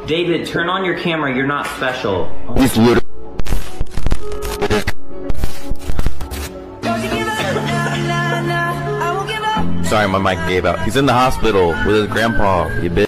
David, turn on your camera. You're not special. He's literally. Sorry, my mic gave out. He's in the hospital with his grandpa, you bitch.